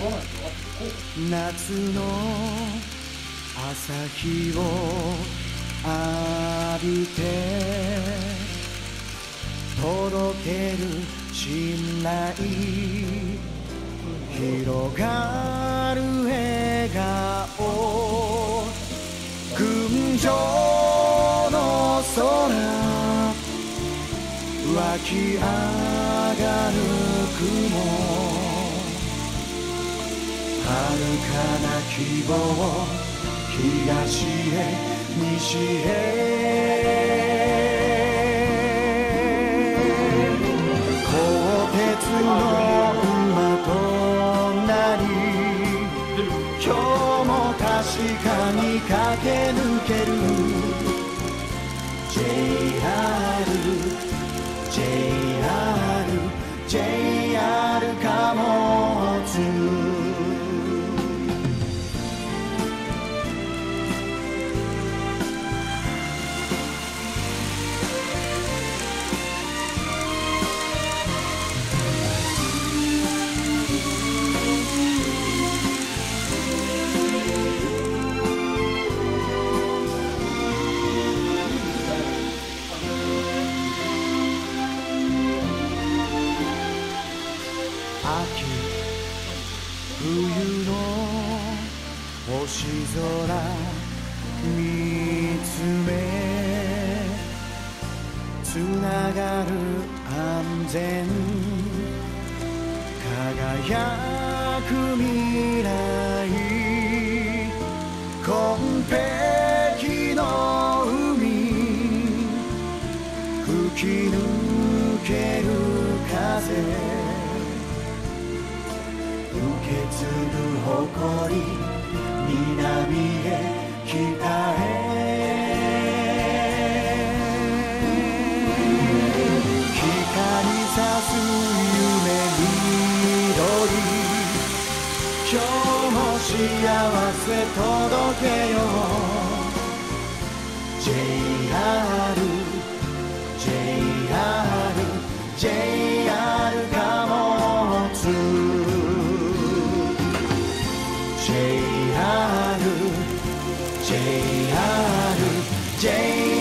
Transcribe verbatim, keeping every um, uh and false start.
夏の朝日を浴びて届ける信頼、広がる笑顔、群青の空、湧き上がる雲、遥かな希望、東へ西へ、鋼鉄の馬となり、今日も確かに駆け抜ける ジェイアール、ジェイアール、ジェイアール 貨物。秋冬の星空見つめ、つながる安全、輝く未来、紺碧の海、吹き抜ける風、受け継ぐ誇り、南へ北へ、光さす夢緑、今日も幸せ届けよう ジェイアール、ジェイアール、ジェイアール 貨物、ジェイアール、ジェイアール、ジェイアール